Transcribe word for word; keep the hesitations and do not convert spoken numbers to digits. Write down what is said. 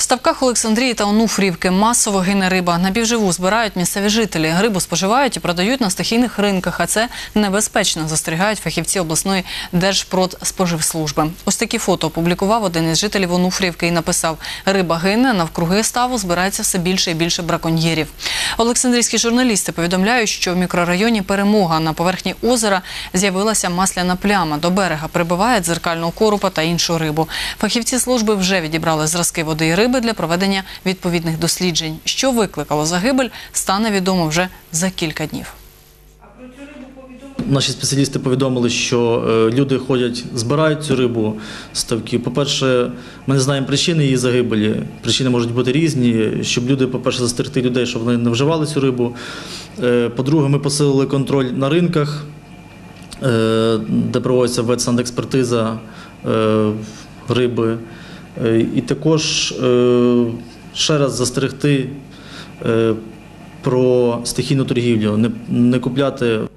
ставках Олександрії та Онуфріївки масово гине риба. Напівживу збирають місцеві жителі. Рибу споживають і продають на стихійних ринках, а це небезпечно, застерігають фахівці обласної Держпродспоживслужби. Ось такі фото опублікував один із жителів Онуфріївки і написав: «Риба гине, навкруги ставу збирається все більше і більше браконьєрів». Олександрійські журналісти повідомляють, що в мікрорайоні Перемога на поверхні озера з'явилася масляна пляма. До берега прибиває дзеркального коропа та іншу рибу. Фахівці служби вже відібрали зразки води і риби для проведення відповідних досліджень. Що викликало загибель, стане відомо вже за кілька днів. Наші спеціалісти повідомили, що люди ходять, збирають цю рибу з ставків. По-перше, ми не знаємо причини її загибелі. Причини можуть бути різні, щоб люди, по-перше, застерегти людей, щоб вони не вживали цю рибу. По-друге, ми посилили контроль на ринках, де проводиться ветсанекспертиза риби. І також ще раз застерегти про стихійну торгівлю, не, не купляти